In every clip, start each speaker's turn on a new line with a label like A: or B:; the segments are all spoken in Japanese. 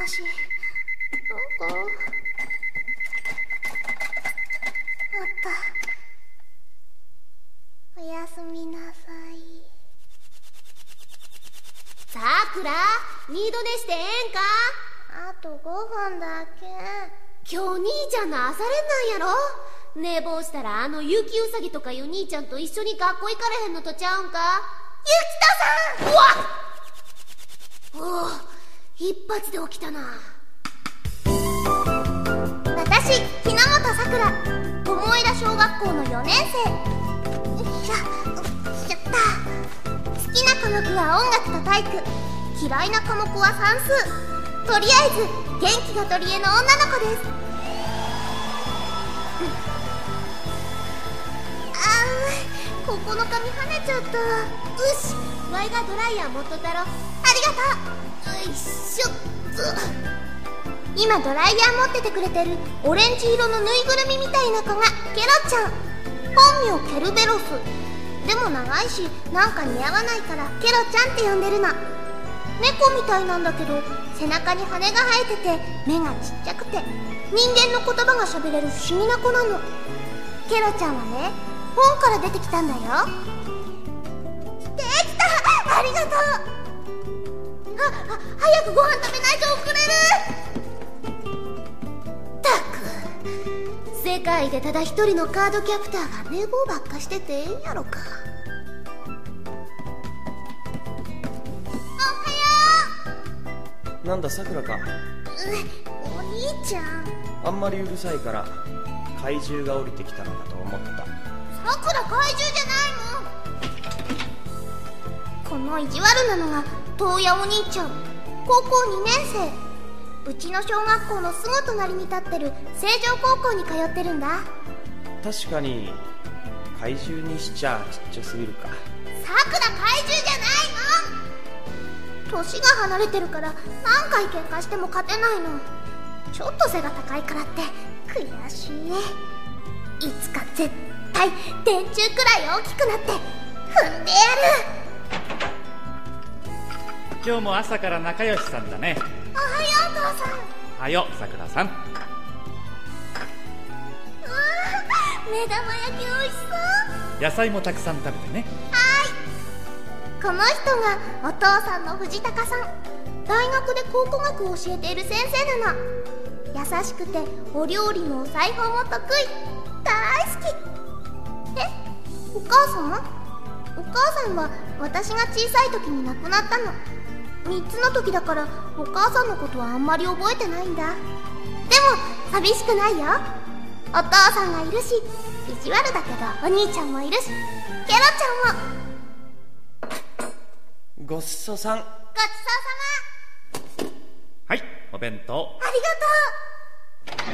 A: し、どこ？あった。おやすみなさい。
B: さくら、二度寝してええんか？
A: あと5分だけ。
B: 今日兄ちゃんの朝練なんやろ？寝坊したらゆきうさぎとかいう兄ちゃんと一緒に学校行かれへんのとちゃうんか？
A: ゆきとさん！
B: うわっ！おお、一発で起きたな。
A: 私、日ノ本さくら、友枝小学校の4年生。よいしょ、しちゃった。好きな科目は音楽と体育、嫌いな科目は算数。とりあえず元気が取り柄の女の子です。ここの髪跳ねちゃった。
B: よし、ワイがドライヤー持っとったろ。
A: ありがとう。
B: よいしょっと。
A: 今ドライヤー持っててくれてるオレンジ色のぬいぐるみみたいな子がケロちゃん。本名ケルベロス。でも長いしなんか似合わないからケロちゃんって呼んでるの。猫みたいなんだけど背中に羽が生えてて目がちっちゃくて人間の言葉が喋れる不思議な子なの。ケロちゃんはね、本から出てきたんだよ。できた！ありがとう。早くご飯食べないと遅れる。
B: ったく、世界でただ一人のカードキャプターが寝坊ばっかしててええんやろか。
C: なんださくらか。
A: お兄ちゃん。
C: あんまりうるさいから怪獣が降りてきたのかと思った。
A: さくら怪獣じゃないもん。この意地悪なのが東野お兄ちゃん、高校2年生。うちの小学校のすぐ隣に立ってる成城高校に通ってるんだ。
C: 確かに怪獣にしちゃちっちゃすぎるか。
A: さくら怪獣じゃないもん。年が離れてるから何回喧嘩しても勝てないの。ちょっと背が高いからって悔しい。いつか絶対電柱くらい大きくなって踏んでやる。
D: 今日も朝から仲良しさんだね。
A: おはよう父さん。
D: はよさくらさん。
A: 目玉焼き美味しそう。
D: 野菜もたくさん食べてね。
A: この人がお父さんの藤高さん。大学で考古学を教えている先生なの。優しくてお料理もお裁縫も得意。大好き。お母さん？お母さんは私が小さい時に亡くなったの。3つの時だからお母さんのことはあんまり覚えてないんだ。でも寂しくないよ。お父さんがいるし、意地悪だけどお兄ちゃんもいるし、ケロちゃんも。
C: ごちそうさん。
A: ごちそうさま。
D: はい、お弁当。
A: ありがとう。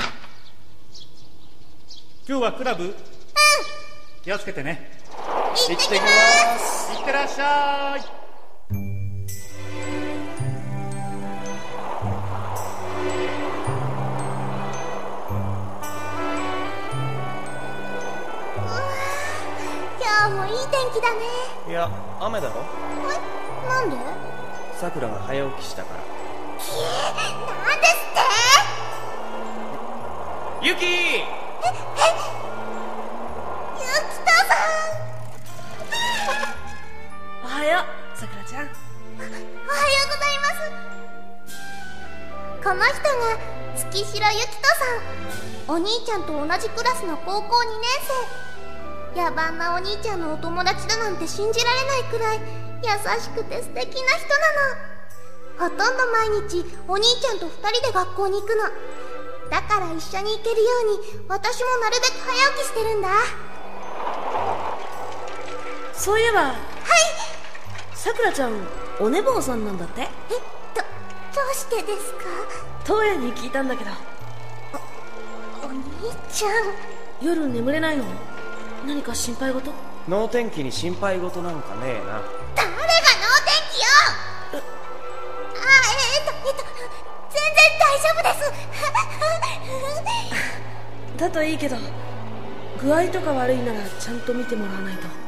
D: 今日はクラブ？気をつけてね。
A: 行ってきます。
D: いってらっしゃい。
A: 今日もいい天気だね。
C: いや、雨だろ。
A: なんで？
C: さくらが早起きしたから。
A: なんですって？
C: ゆき！
A: ゆきとさん。
E: おはよう、さくらちゃん。
A: おはようございます。この人が月城ゆきとさん。お兄ちゃんと同じクラスの高校2年生。野蛮なお兄ちゃんのお友達だなんて信じられないくらい優しくて素敵な人なの。ほとんど毎日お兄ちゃんと2人で学校に行くの。だから一緒に行けるように私もなるべく早起きしてるんだ。
E: そういえば、
A: はい。
E: さくらちゃんお寝坊さんなんだって？
A: どうしてですか？
E: 東野に聞いたんだけど。
A: お兄ちゃん。
E: 夜眠れないの？何か心配事？
C: 能天気に心配事なんかねえな。
A: 誰が能天気よ。全然大丈夫です。
E: だといいけど、具合とか悪いならちゃんと見てもらわないと。